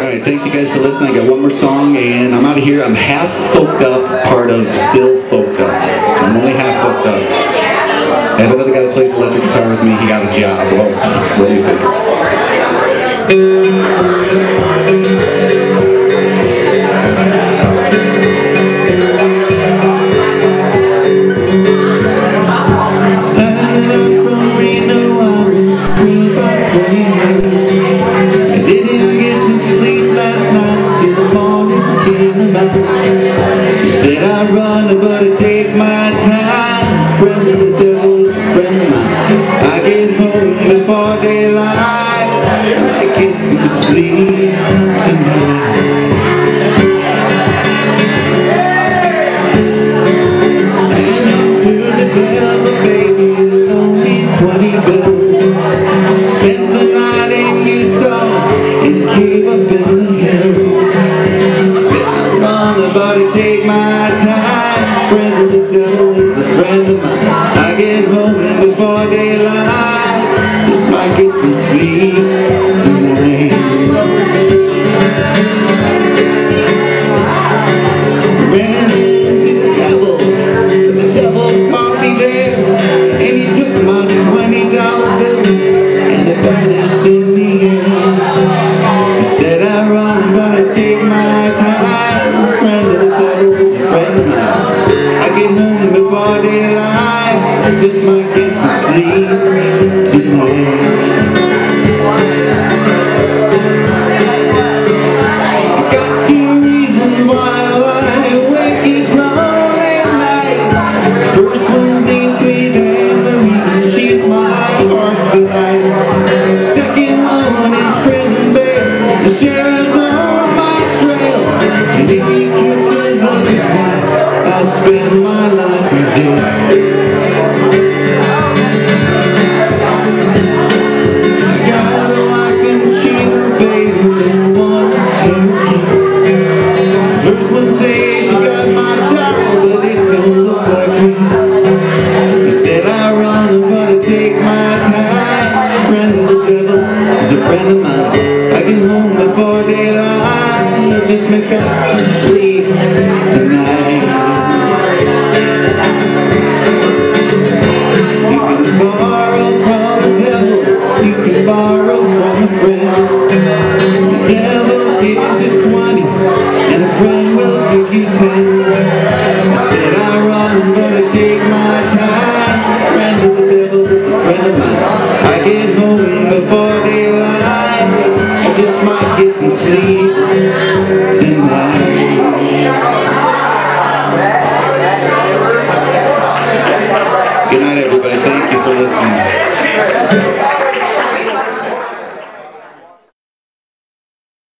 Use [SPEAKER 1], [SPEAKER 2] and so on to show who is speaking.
[SPEAKER 1] Alright, thanks you guys for listening. I got one more song and I'm out of here. I'm half folked up, part of still folked up. So I'm only half folked up. I have another guy that plays electric guitar with me. He got a job. Well, what do you think? She said I run, but it takes my time. Friend of the devil, friend of mine. I get home before daylight. I get some sleep tonight. And to the devil, baby, loan me 20 bills. Spend the night in Utah and cave up in the hills. But it take my time. Friend of the devil is the friend of mine. I get home before daylight. Just might get some sleep tonight. Ran into the devil, but the devil caught me there. And he took my $20 bill and it vanished in the air. He said I run, but I take my time. I get home before daylight. I just might get some sleep tonight. I got 2 reasons why I lie awake each lonely night. First one's named Sweet Anne-Marie. She's my heart's delight. Second one is prison bed. The sheriff's on my trail. And if he catches up with me, I'll spend my life in jail. I got a wife and she a baby and 1 or 2 kids. First one says she got my child, but it don't look like me. He said I run, but I take my time. Friend of the devil is a friend of mine. I get home before daylight, just make up some sleep.